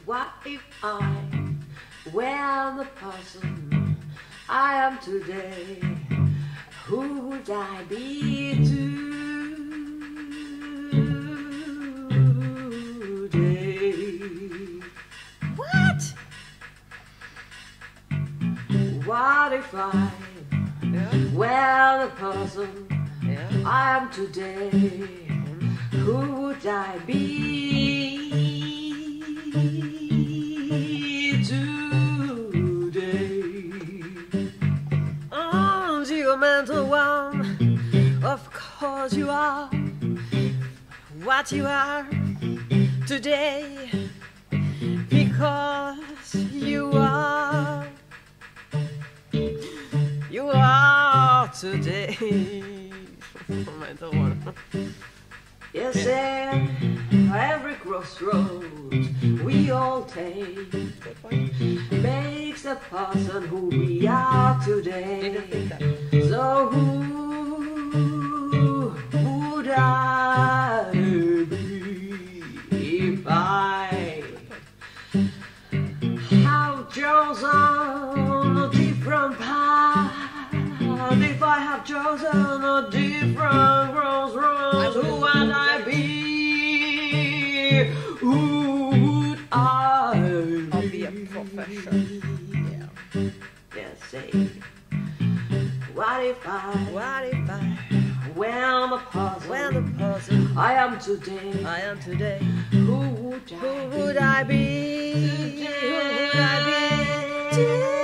What if I were the person I am today? Who would I be today? What? What if I were the person I am today? Who would I be today? Oh, you mental one, of course you are what you are today, because you are today. Mental one. Yes, and every crossroad we all take makes the person who we are today. So who would I be if I have chosen a different path? If I have chosen a different crossroads, who would I be? Who would I be? I'll be a professor. Yeah. Yes, say. What if I were the person I am today? Who would I be? Who would I be?